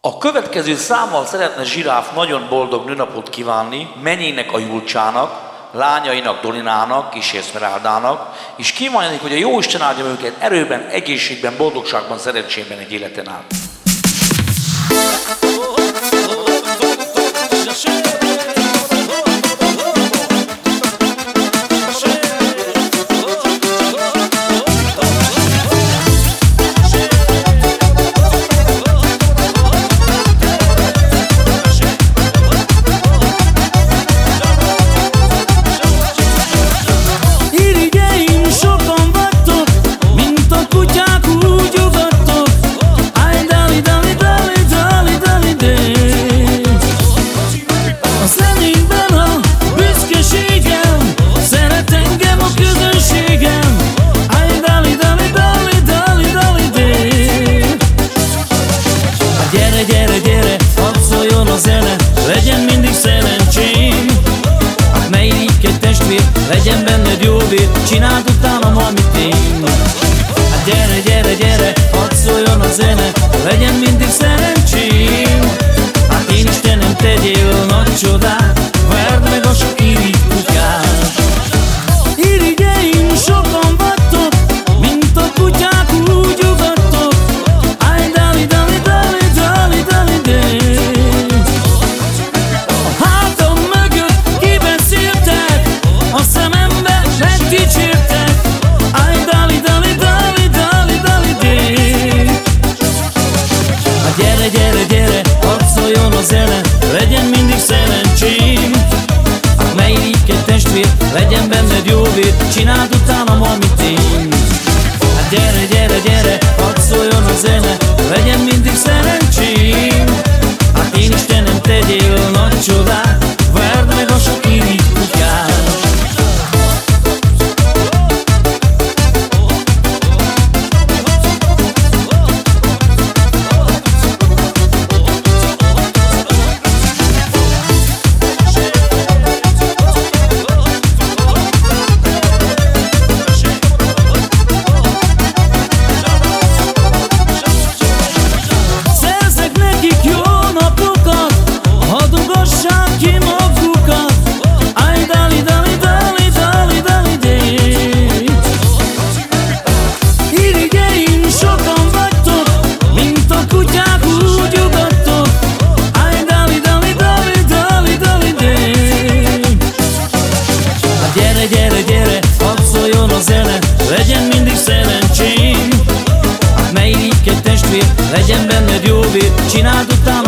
A következő számmal szeretne Zsiráf nagyon boldog nőnapot kívánni menyének a Julcsának, lányainak Dolinának és Eszmeráldának, és kívánjuk, hogy a Jóisten áldja őket erőben, egészségben, boldogságban, szerencsében egy életen át. Legyen mindig szerencsém, hát ne irigykedj testvér, legyen benned jó vér, csináld utánam, amit én. Hát gyere, gyere, gyere, hadd szóljon a zene, legyen mindig szerencsém. Hát én Istenem, tegyél nagy csodát, verd meg a sok irigy kutyát. Irigyeim sokan vagytok, mint a kutyák úgy ugattok. Áj, dali, dali, dali, dali, dali, dali. A szemembe megdicsértek. Áj, dali, dali, dali, dali, dali, dé. Hát gyere, gyere, gyere, hadd szóljon a zene, legyen mindig szerencsém. Hát ne irigykedj testvér, legyen benned jó vér, csináld utánam, amit én. Hát gyere, gyere, gyere, hadd szóljon a zene, legyen mindig szerencsém. Hát én Istenem, tegyél nagy csodát, verd meg a sok irigy kutyát. Gyere, gyere, hadd szóljon a zene, legyen mindig szerencsém. Hát ne irigykedj testvér, legyen benned jó vér, csináld utána